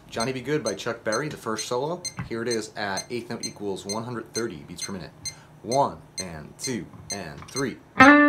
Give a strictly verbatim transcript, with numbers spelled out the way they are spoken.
Johnny Be Good by Chuck Berry, the first solo. Here it is at eighth note equals one hundred thirty beats per minute. One, and two, and three.